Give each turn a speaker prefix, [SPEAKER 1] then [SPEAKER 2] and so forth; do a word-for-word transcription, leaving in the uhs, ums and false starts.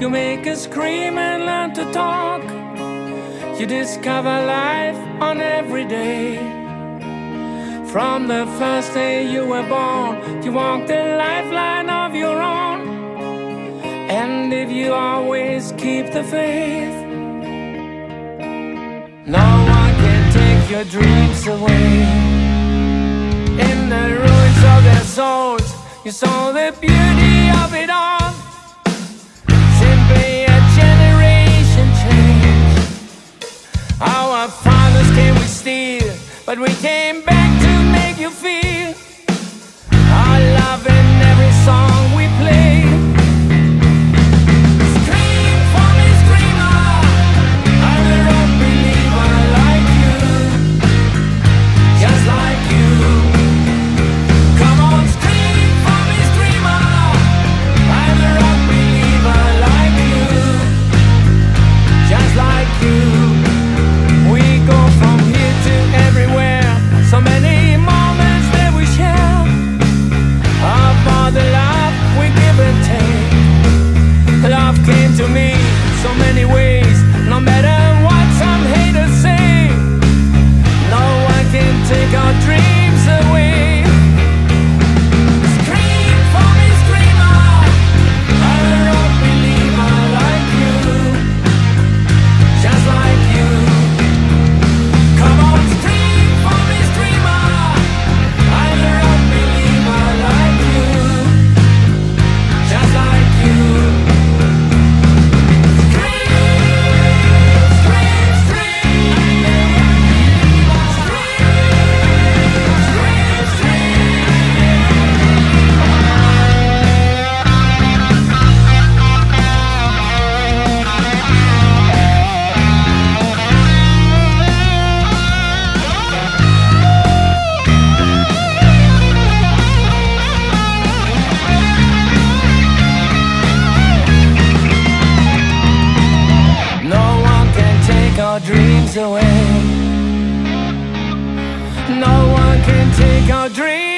[SPEAKER 1] You make us scream and learn to talk. You discover life on every day. From the first day you were born, you walk the lifeline of your own. And if you always keep the faith, no one can take your dreams away. In the ruins of their souls, you saw the beauty of it all. Simply a generation change. Our fathers came with steel, but we came back to make you feel our love in every song we play. Scream for me, screamer, I'm a rock believer like you, just like you. Come on, scream for me, screamer, I'm a rock believer like you, just like you. We go from here to everywhere, so many moments that we share. Of all the love we give and take, love came to me so many ways. No matter what some haters say, no one can take our dreams away. Scream for me, screamer, I'm a rock believer like you, just like you. Come on, scream for me, screamer, I'm a rock believer like you, just like you. No one can take our dreams away. No one can take our dreams